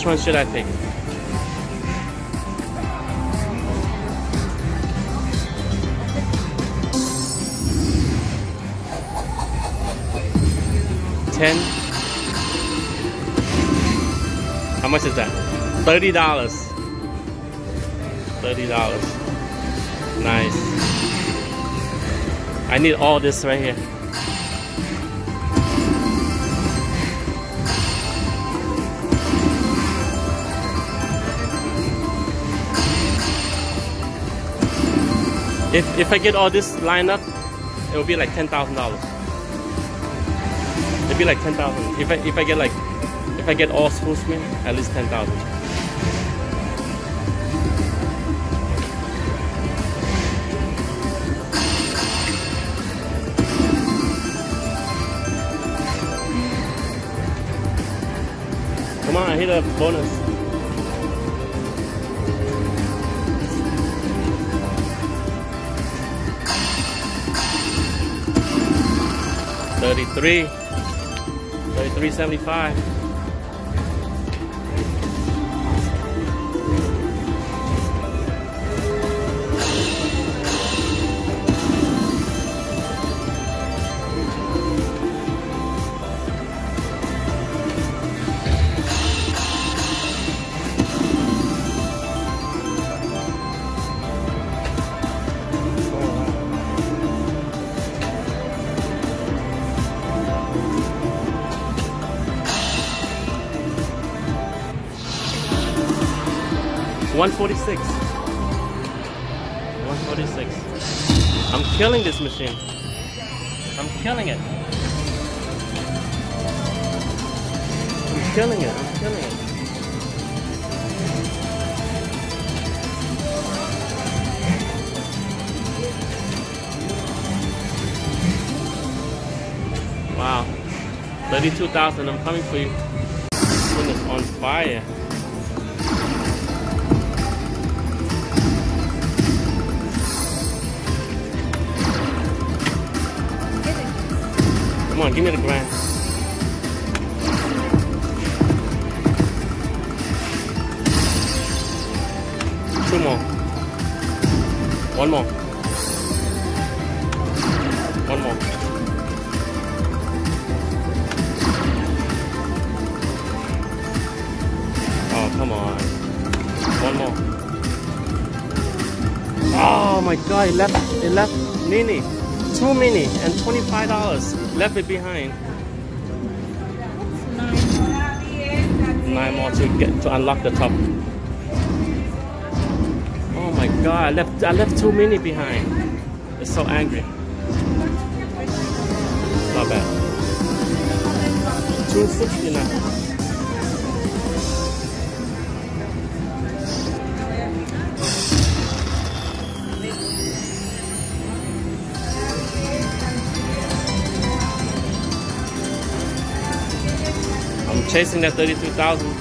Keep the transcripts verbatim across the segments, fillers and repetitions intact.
Which one should I take? ten. How much is that? thirty dollars. thirty dollars. Nice. I need all this right here. If, if I get all this lined up, it will be like ten thousand dollars. It'll be like ten thousand. If I if I get like if I get all full screen, at least ten thousand. Come on, hit a bonus. Thirty-three. Thirty-three seventy-five. one forty-six. one forty-six. I'm killing this machine. I'm killing it. I'm killing it. I'm killing it. Wow. thirty-two thousand. I'm coming for you. This one is on fire. Come on, give me the grand. Two more. One more. One more. Oh, come on. One more. Oh my god, it left, it left mini. Two mini and twenty-five dollars. Left it behind. Nine more to get to unlock the top. Oh my god, I left I left two mini behind. It's so angry. Not bad. two sixty now. I'm chasing that thirty-two thousand.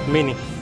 Mini.